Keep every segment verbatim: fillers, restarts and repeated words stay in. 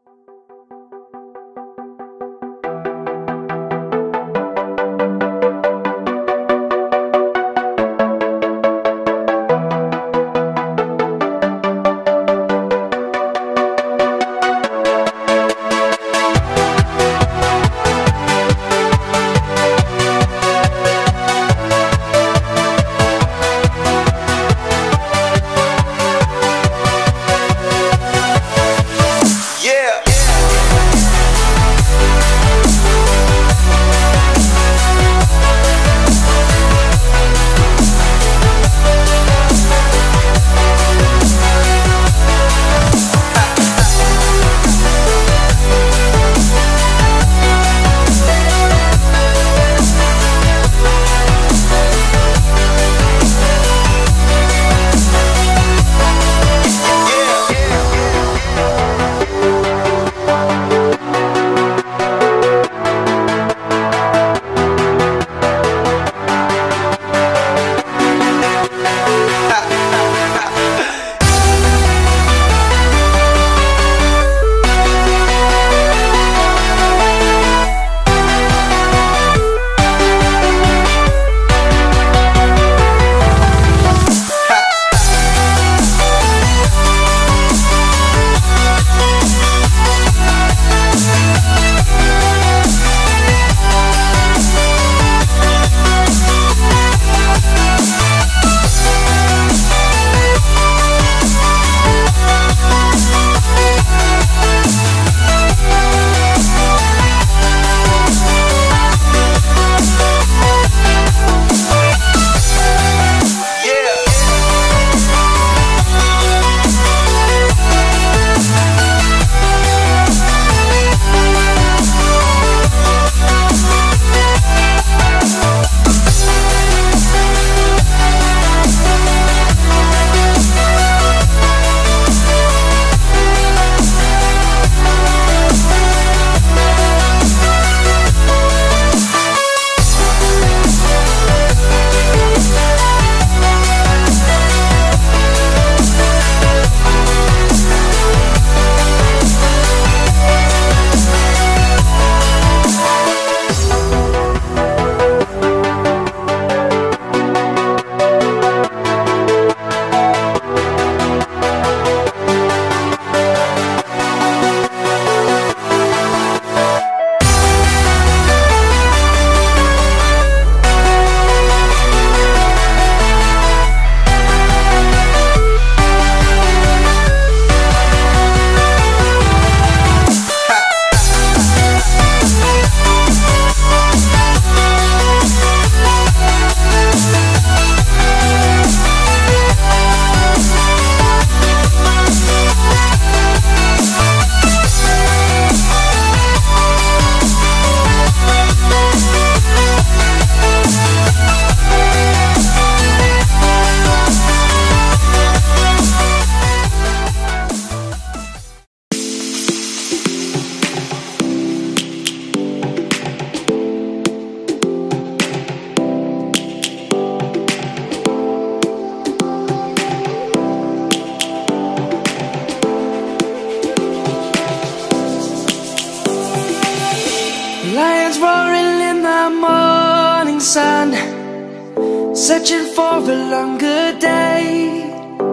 Lions roaring in the morning sun, searching for a longer day.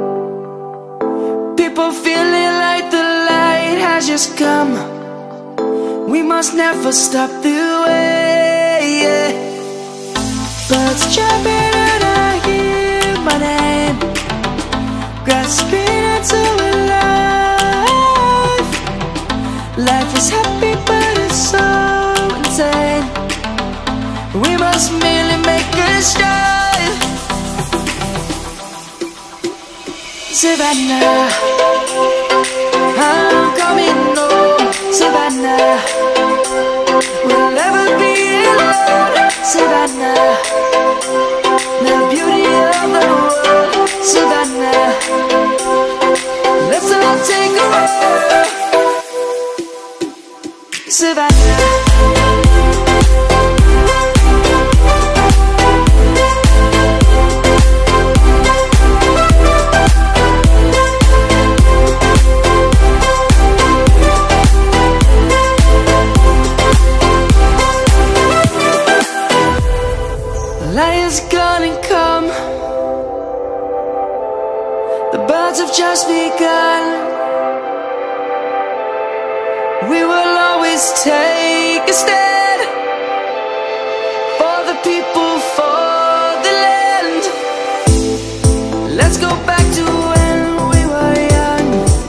People feeling like the light has just come. We must never stop the way, yeah. Birds jumping and I hear my name, grasping into a life. Life is happy but it's so insane. We must merely make a start. Savannah, I'm coming home. Savannah, we'll never be alone. Savannah, the beauty of the world. Savannah, let's all take a walk. Savannah. clouds have just begun. We will always take a stand for the people, for the land. Let's go back to when we were young.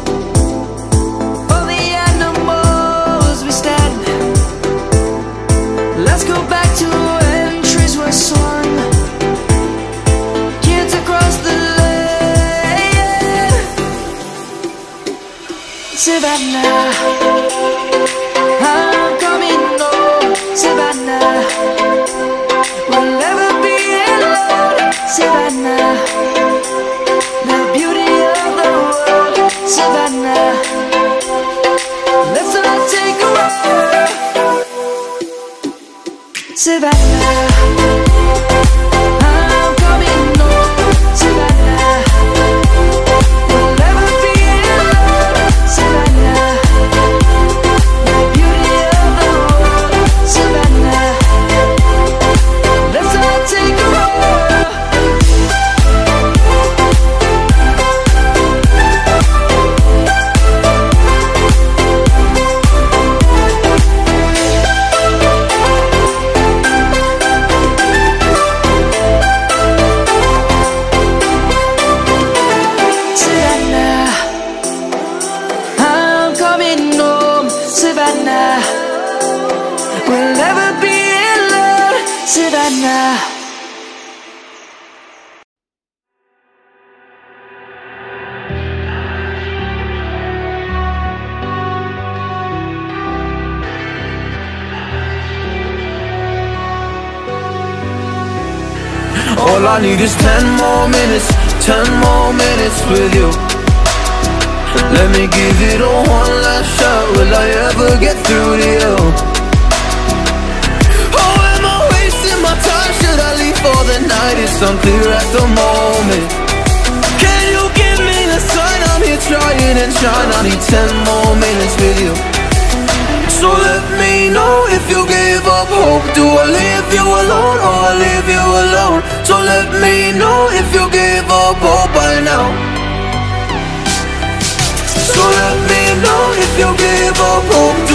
For the animals we stand. Let's go back to when trees were swung, kids across the land. Savannah, I'm coming home. Savannah, we'll never be alone. Savannah, the beauty of the world. Savannah, let's not take a ride. Savannah, I'm coming home. Savannah, we'll never be alone. Savannah, the beauty of the world. Savannah, let's not take a ride. Savannah, I'm coming home. Savannah, we'll never be alone. Savannah. All I need is ten more minutes, ten more minutes with you. Let me give it a one last shot. Will I ever get through to you? Oh, am I wasting my time? Should I leave for the night? It's unclear at the moment. Can you give me a sign? I'm here trying and trying. I need ten more minutes with you. So let me know if you gave up hope. Do I leave you alone or I leave you alone? So let me know if you gave up hope by now. So let me know if you gave up hope.